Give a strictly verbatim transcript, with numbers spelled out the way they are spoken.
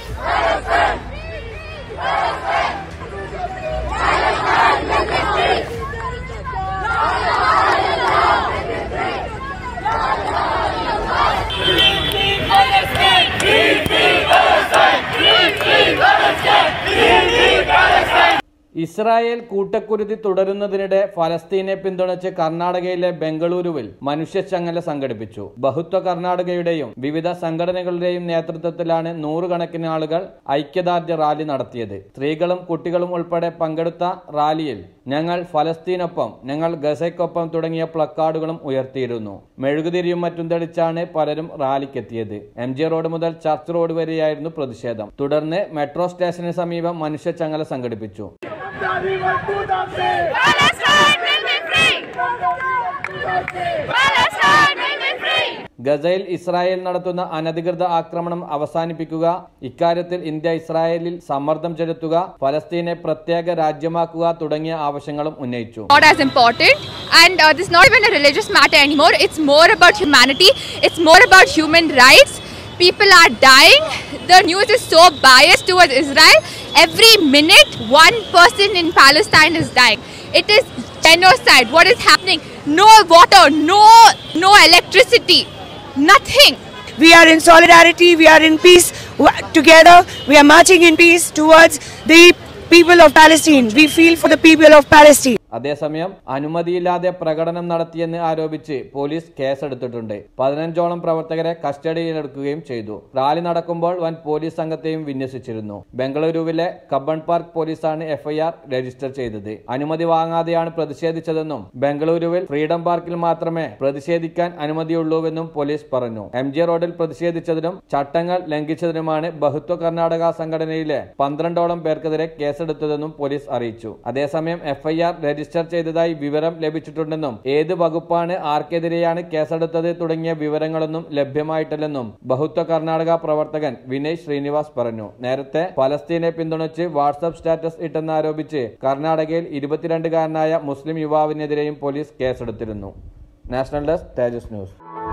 Israel കൂട്ടക്കുരുതി തുടരുന്നതിനിടെ ഫലസ്തീനെ പിന്തുണച്ച് കർണാടകയിലെ ബംഗളൂരുവിൽ മനുഷ്യച്ചങ്ങല സംഘടിപ്പിച്ചു. ബഹുത്വ കർണാടകയുടെയും വിവിധ സംഘടനകളുടെയും നേതൃത്വത്തിലാണ് നൂറുകണക്കിന് ആളുകൾ ഐക്യദാർഢ്യ റാലി നടത്തിയത്. സ്ത്രീകളും കുട്ടികളും ഉൾപ്പെടെ പങ്കെടുത്ത റാലിയിൽ ഞങ്ങൾ ഫലസ്തീനൊപ്പം, ഞങ്ങൾ ഗസയ്ക്കൊപ്പം തുടങ്ങിയ പ്ലക്കാർഡുകളും ഉയർത്തിയിരുന്നു. മെഴുകുതിരിയും മറ്റും തെളിച്ചാണ് പലരും റാലിക്കെത്തിയത്. എം ജി റോഡ് മുതൽ ചർച്ച് റോഡ് വരെയായിരുന്നു പ്രതിഷേധം. തുടർന്ന് മെട്രോ സ്റ്റേഷന് സമീപം മനുഷ്യച്ചങ്ങല സംഘടിപ്പിച്ചു. ഗസയിൽ ഇസ്രായേൽ നടത്തുന്ന അനധികൃത ആക്രമണം അവസാനിപ്പിക്കുക, ഇക്കാര്യത്തിൽ ഇന്ത്യ ഇസ്രായേലിൽ സമ്മർദ്ദം ചെലുത്തുക, ഫലസ്തീനെ പ്രത്യേക രാജ്യമാക്കുക തുടങ്ങിയ ആവശ്യങ്ങളും ഉന്നയിച്ചു. Not as important, and uh, this is not even a religious matter anymore. It's more about humanity. It's more about human rights. People are dying. The news is so biased towards Israel. Every minute, one person in Palestine is dying. It is genocide. What is happening? No water, no, no electricity, nothing. We are in solidarity. We are in peace together. We are marching in peace towards the people of Palestine. We feel for the people of Palestine. അതേസമയം അനുമതിയില്ലാതെ പ്രകടനം നടത്തിയെന്ന് ആരോപിച്ച് police കേസെടുത്തിട്ടുണ്ട്. പതിനഞ്ചോളം പ്രവർത്തകരെ കസ്റ്റഡിയിലെടുക്കുകയും ചെയ്തു. Rally നടക്കുമ്പോൾ വൻ പോലീസ് സംഘത്തെയും വിന്യസിച്ചിരുന്നു. ബംഗളൂരുവിലെ കബ്ബൺ പാർക്ക് പോലീസാണ് എഫ്ഐആർ രജിസ്റ്റർ ചെയ്തത്. അനുമതി വാങ്ങാതെയാണ് പ്രതിഷേധിച്ചതെന്നും ബംഗളൂരുവിൽ ഫ്രീഡം പാർക്കിൽ മാത്രമേ പ്രതിഷേധിക്കാൻ അനുമതിയുള്ളൂവെന്നും പോലീസ് പറഞ്ഞു. എം ജി റോഡിൽ പ്രതിഷേധിച്ചതിനും ചട്ടങ്ങൾ ലംഘിച്ചതിനുമാണ് ബഹുത്വ കർണാടക സംഘടനയിലെ പന്ത്രണ്ടോളം പേർക്കെതിരെ കേസെടുത്തതെന്നും പോലീസ് അറിയിച്ചു. അതേസമയം എഫ്ഐആർ രജിസ്റ്റർ ചെയ്തതായി വിവരം ലഭിച്ചിട്ടുണ്ടെന്നും ഏത് വകുപ്പാണ് ആർക്കെതിരെയാണ് കേസെടുത്തത് തുടങ്ങിയ വിവരങ്ങളൊന്നും ലഭ്യമായിട്ടില്ലെന്നും ബഹുത്വ കർണാടക പ്രവർത്തകൻ വിനയ് ശ്രീനിവാസ് പറഞ്ഞു. നേരത്തെ ഫലസ്തീനെ പിന്തുണച്ച് വാട്സ്ആപ്പ് സ്റ്റാറ്റസ് ഇട്ടെന്നാരോപിച്ച് കർണാടകയിൽ ഇരുപത്തിരണ്ടുകാരനായ മുസ്ലിം യുവാവിനെതിരെയും പോലീസ് കേസെടുത്തിരുന്നു. National desk Tejas news.